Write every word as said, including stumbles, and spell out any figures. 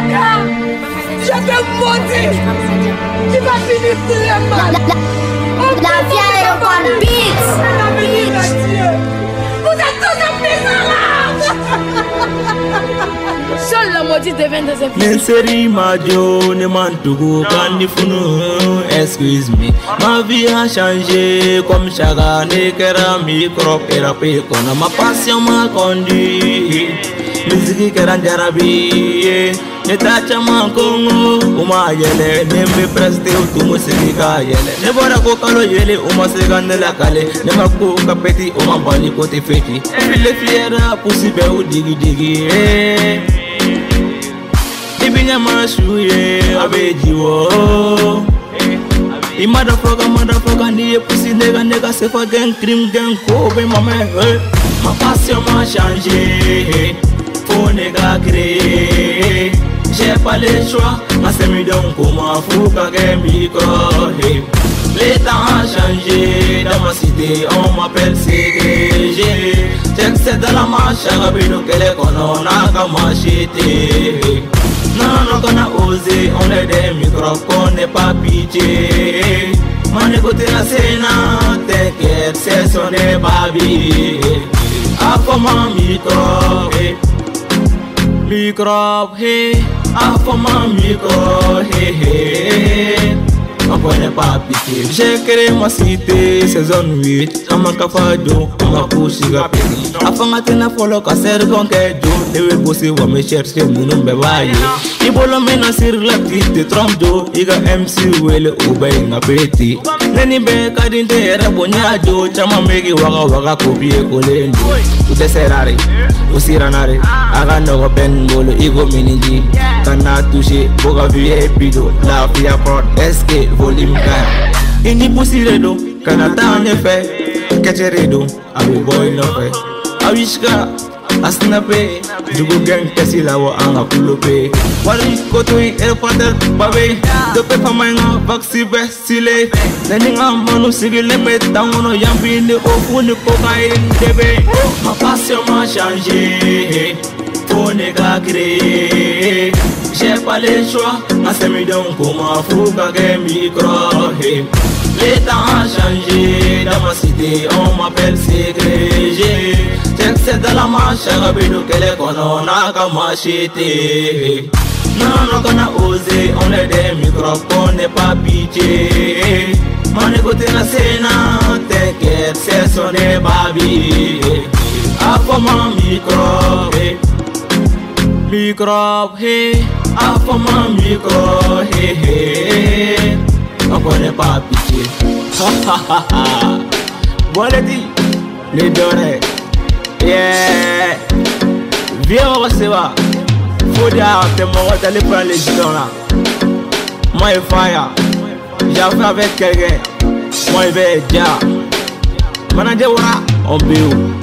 Seigneur, je te maudis. Tu vas finir très mal. La vieille est pas beats. Vous êtes tous des misérables. Seul la maudite devient des infidèles. Nenseri Majo ne mantugu kanifunu. Excuse me, ma vie a changé comme chaque année que la micro thérapie qu'on a ma passion m'a conduit. Musique que ranjarabi, ne tacha mankongo, uma yele, ne me preste tu musika yele. Ne bora ko kalo yele, uma segande la kale, ne mako kapeti, uma bani kote feti. File fiera, pusibe u digi digi. Ibinya mashuye, abejiwo. I motherfucker, motherfucker, ni pussy nigga, nigga, c'est pas gang, crime, gang, kobe, ma mère. Ma passion m'a changé. Faut nigga créer. J'ai pas le choix, ma semi donc comment fou qu'un micro. Les temps ont changé, dans ma cité on m'appelle C D G. J'accède dans la marche, rabino qu'elle est qu'on a qu'à m'acheter. Non, non, qu'on a osé, on est des micros, qu'on n'est pas pitié. Mon écoute la scène, t'inquiète, c'est son baby. Ah, comment micro, hey. Micro, hey. Ah, comment micro, hey, hey. On connaît pas pitié. J'ai créé ma cité, saison huit. On m'a cafado, on m'a poussé rapide. Afin d'atteindre la folle, qu'à faire conquête, je vais bosser, on va me chercher, mon nom me vaille. Il faut le mener sur la petite trompe d'eau. Il y a M C ou le Uber, n'a petit. Nani be kadinte era bonyado. Chama megi waga waga copier coller. Tout est serré, aussi ranare. Agano open bolo, igo miniji. Kana touché, boga vie pido. La fia prod, S K volume one. Ini pussy redo, kana ta en effet. Catch redo, abu boy no fe. Awishka. Asnape, jugu gang kasi lawa anga kulope. Wali kotoi el pater babe. Dope pamanga vaksi bestile. Neninga manu sigile metangono yambi ni ofuni cocaine debe. Ma passion m'a changé. Faut nega créer. J'ai pas le choix, ma semi donc comment fou qu'un micro. Les temps ont changé, dans ma cité on m'appelle C D G. J'accède dans la marche, rabino qu'elle est qu'on a qu'à m'acheter. Non, non, qu'on a osé, on est des micros, qu'on n'est pas pitié. Mon écoute la scène, t'inquiète, c'est son baby. Ah, comment micro, hey. Micro, hey. Ah, comment micro, hey, hey. On connaît pas pitié. Ha ha ha ha. Bon les dit, les données. Yeah. Viens on va se voir. Faut dire t'es mort d'aller prendre les gitans là. Moi et fire. J'ai fait avec quelqu'un. Moi et bien. Manager voilà. On béou.